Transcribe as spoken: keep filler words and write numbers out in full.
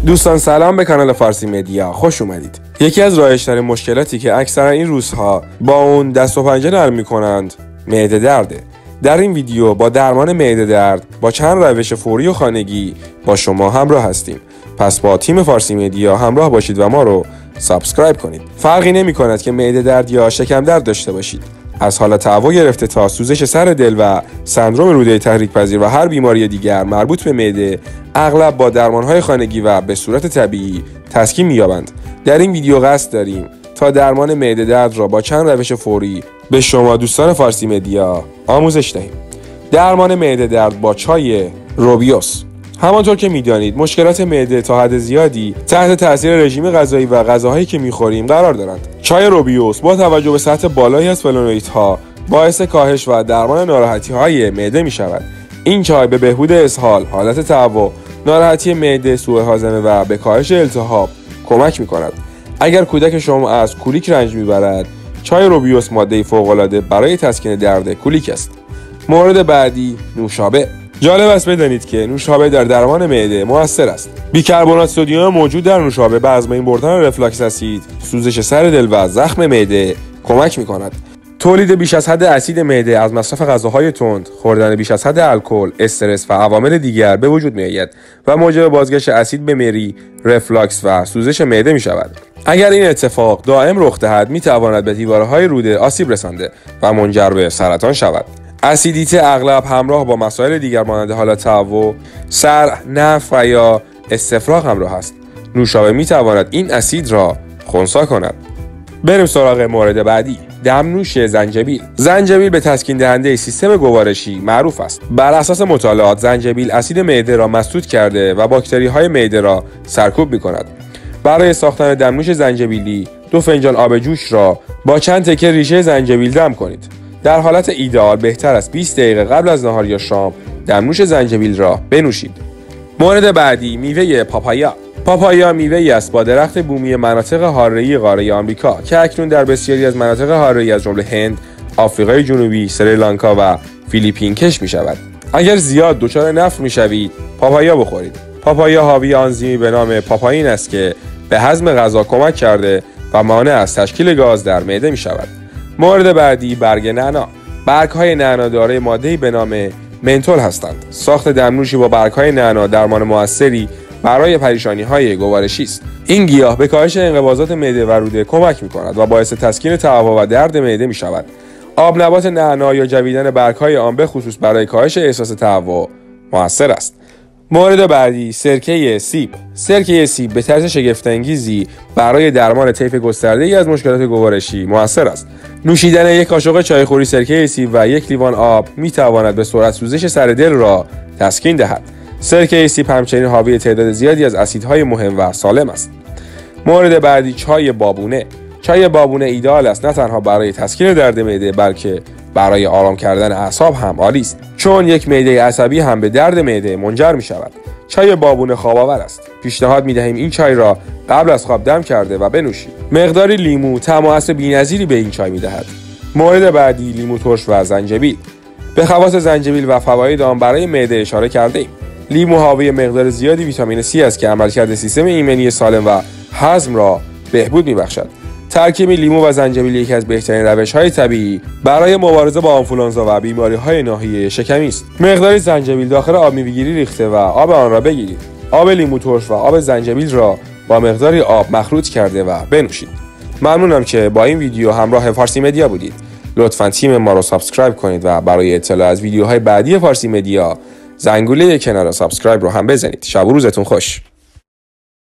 دوستان سلام به کانال فارسی مدیا، خوش اومدید. یکی از رایج‌ترین مشکلاتی که اکثرا این روزها با اون دست و پنجه نرم می‌کنند معده درده. در این ویدیو با درمان معده درد با چند روش فوری و خانگی با شما همراه هستیم. پس با تیم فارسی مدیا همراه باشید و ما رو سابسکرایب کنید. فرقی نمی‌کند که معده درد یا شکم درد داشته باشید. از حالت هوا گرفته تا سوزش سر دل و سندرم روده تحریک پذیر و هر بیماری دیگر مربوط به معده اغلب با درمان‌های خانگی و به صورت طبیعی تسکین می‌یابند. در این ویدیو قصد داریم تا درمان معده درد را با چند روش فوری به شما دوستان فارسی مدیا آموزش دهیم. درمان معده درد با چای روبیوس. همانطور که می‌دانید مشکلات معده تا حد زیادی تحت تاثیر رژیم غذایی و غذاهایی که می‌خوریم قرار دارند. چای روبیوس با توجه به سطح بالایی از فلونوئیدها باعث کاهش و درمان ناراحتی‌های معده می‌شود. این چای به بهبود اسهال، حالت تهوع، ناراحتی معده، سوء هاضمه و به کاهش التهاب کمک می‌کند. اگر کودک شما از کولیک رنج می‌برد، چای روبیوس ماده فوق‌العاده برای تسکین درد کولیک است. مورد بعدی، نوشابه. جالب است بدانید که نوشابه در درمان معده مؤثر است. بیکربنات سدیم موجود در نوشابه به از بین بردن رفلاکس اسید، سوزش سر دل و زخم معده کمک می‌کند. تولید بیش از حد اسید معده از مصرف غذاهای تند، خوردن بیش از حد الکل، استرس و عوامل دیگر به وجود می‌آید و موجب بازگشت اسید به مری، رفلاکس و سوزش معده می‌شود. اگر این اتفاق دائم رخ دهد می‌تواند به دیوارهای روده آسیب رسانده و منجر به سرطان شود. اسیدیته اغلب همراه با مسائل دیگر مانند حالت تهوع، سر، نفخ و یا استفراغ همراه است. نوشابه می‌تواند این اسید را خنثی کند. بریم سراغ مورد بعدی، دمنوش زنجبیل. زنجبیل به تسکین دهنده سیستم گوارشی معروف است. بر اساس مطالعات زنجبیل اسید معده را مسدود کرده و باکتری‌های معده را سرکوب می‌کند. برای ساختن دمنوش زنجبیلی دو فنجان آب جوش را با چند تکه ریشه زنجبیل دم کنید. در حالت ایدئال بهتر است بیست دقیقه قبل از نهار یا شام دمنوش زنجبیل را بنوشید. مورد بعدی، میوه پاپایا. پاپایا میوه‌ای است با درخت بومی مناطق حاره‌ای قاره آمریکا که اکنون در بسیاری از مناطق حاره‌ای از جمله هند، آفریقای جنوبی، سریلانکا و فیلیپین کشت می‌شود. اگر زیاد دچار نفخ می‌شوید، پاپایا بخورید. پاپایا حاوی آنزیمی به نام پاپائین است که به هضم غذا کمک کرده و مانع از تشکیل گاز در معده می‌شود. مورد بعدی، برگ نعنا. برگ‌های نعنا دارای ماده‌ای به نام منتول هستند. ساخت دمنوشی با برگ‌های نعنا درمان موثری برای پریشانی‌های گوارشی است. این گیاه به کاهش انقباضات معده و روده کمک می‌کند و باعث تسکین تهوع و درد معده می‌شود. آب نبات نعنا یا جویدن برگ‌های آن به خصوص برای کاهش احساس تهوع مؤثر است. مورد بعدی، سرکه سیب. سرکه سیب به طرز شگفت‌انگیزی برای درمان طیف گسترده‌ای از مشکلات گوارشی مؤثر است. نوشیدن یک قاشق چایخوری سرکه سیب و یک لیوان آب می‌تواند به سرعت سوزش سر دل را تسکین دهد. سرکه سیب همچنین حاوی تعداد زیادی از اسیدهای مهم و سالم است. مورد بعدی، چای بابونه. چای بابونه ایدئال است نه تنها برای تسکین درد معده بلکه برای آرام کردن اعصاب هم عالی است، چون یک معده عصبی هم به درد معده منجر می شود. چای بابونه خواب‌آور است. پیشنهاد می دهیم این چای را قبل از خواب دم کرده و بنوشید. مقداری لیمو طعم و عطر بی‌نظیری به این چای می دهد. مورد بعدی، لیمو ترش و زنجبیل. به خواص زنجبیل و فواید آن برای معده اشاره کرده ایم. لیمو حاوی مقدار زیادی ویتامین سی است که عملکرد سیستم ایمنی سالم و هضم را بهبود می‌بخشد. ترکیب لیمو و زنجبیل یکی از بهترین روش‌های طبیعی برای مبارزه با آنفولانزا و بیماری‌های ناحیه شکمی است. مقداری زنجبیل داخل آب میوه‌گیری ریخته و آب آن را بگیرید. آب لیمو ترش و آب زنجبیل را با مقداری آب مخلوط کرده و بنوشید. ممنونم که با این ویدیو همراه فارسی مدیا بودید. لطفاً تیم ما رو سابسکرایب کنید و برای اطلاع از ویدیوهای بعدی فارسی مدیا زنگوله کنار سابسکرایب رو هم بزنید. شب و روزتون خوش.